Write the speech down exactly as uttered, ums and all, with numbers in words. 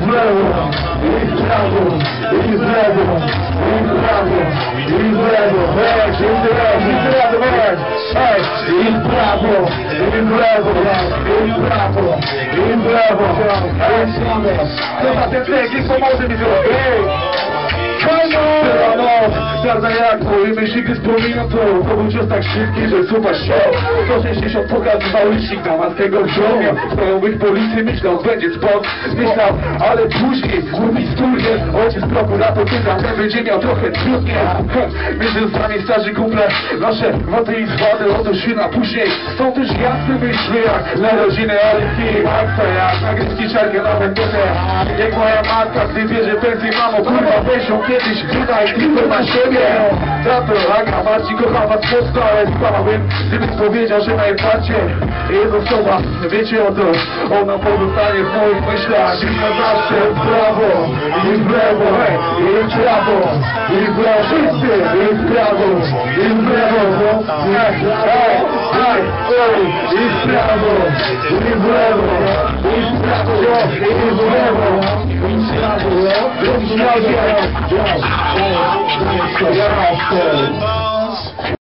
w lewo, i w prawo, i w lewo, i w prawo, i w lewo, hej, i w lewo, i w lewo, hej, i w prawo, i w lewo, i w prawo, i w lewo, hej, chyba ten tekst pomoże mi zrobić. Była noc, czarna jak twoje myśli, gdy wspominam to. To był cios tak szybki, że słupa się sto sześćdziesiąt pokazywał licznik na matkę wziąłem. Sprawowych policji myślał, będzie spot. Myślał, ale później głupi sturnie. Ojciec prokurator pytał, że będzie miał trochę trudnie. Między nami starzy kumple, nasze wody i zwady. Otóż chwila później są też jasne myśli, jak na rodzinę, ale film akcja, jak nagrywki czarkę na wędrówkę. Jak moja matka, gdy bierze pensję, mamo, kurwa, weź ją kiedyś wydaj tylko na siebie. Tato, Aga, Marcin, kocham was mocno, ale skłamałbym, gdybym powiedział, że najbardziej jest osoba, wiecie o to, ona pozostanie w moich myślach. I na zawsze w prawo, i w lewo, hej, i w prawo, i w lewo, wszyscy, i w prawo, i w lewo, hej, hej, hej, i w prawo, i w lewo, i w prawo, i w lewo, i w prawo, i w prawo. Yeah, yeah, yeah, yeah, yeah, yeah.